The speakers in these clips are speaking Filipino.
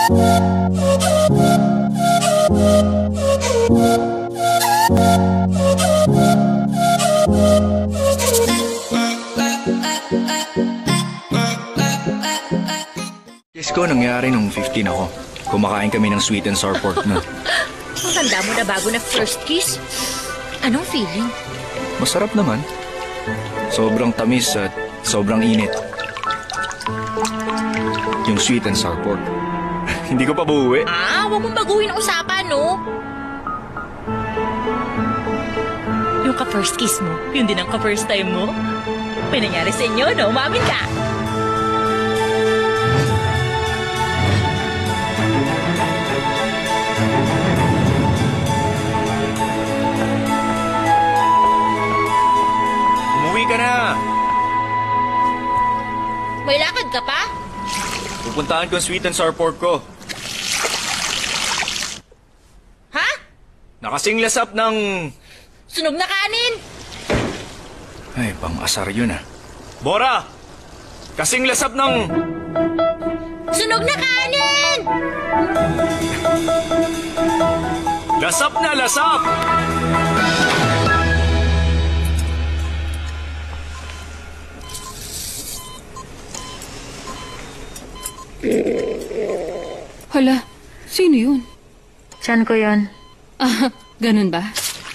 Kiss ko nangyari nung 15 ako. Kumakain kami ng sweet and sour pork na. Ang tanda mo na bago na first kiss. Anong feeling? Masarap naman. Sobrang tamis at sobrang init. Yung sweet and sour pork. Hindi ko pa buuwi. Huwag mong baguhin ang usapan, no? Yung ka-first kiss mo, yun din ang ka-first time mo. May nangyari sa inyo, no? Umamin ka! Umuwi ka na! May lakad ka pa? Pupuntahan ko ang sweet and sour pork ko. Ha? Nakasinglas up ng... Sunog na kanin! Ay, pang-asar yun ah. Bora! Kasing lasap ng... Sunog na kanin! Lasap na lasap! Hala, sino yun? Tiyan ko yun. Ganun ba?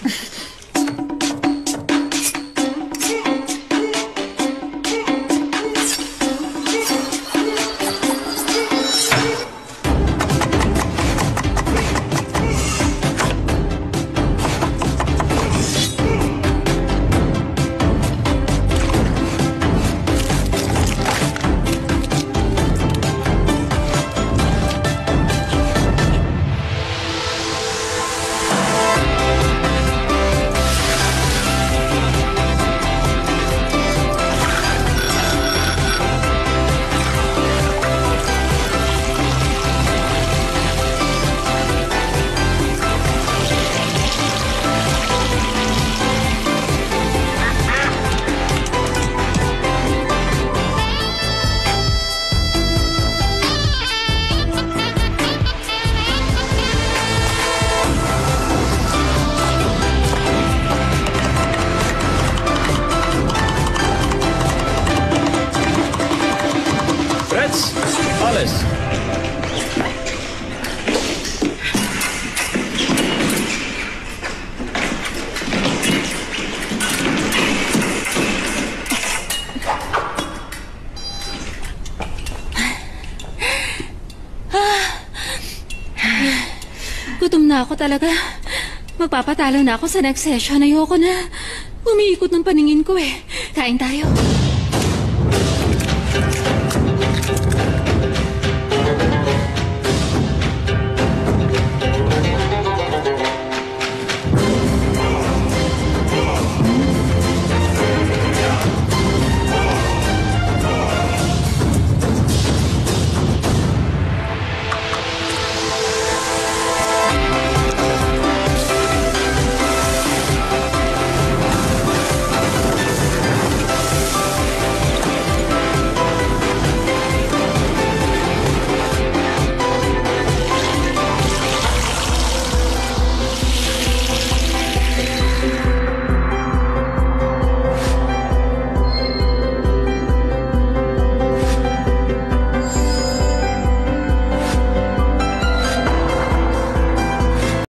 Gutom na ako talaga. Magpapatalo na ako sa next session. Ayoko na. Umiikot ng paningin ko eh. Kain tayo.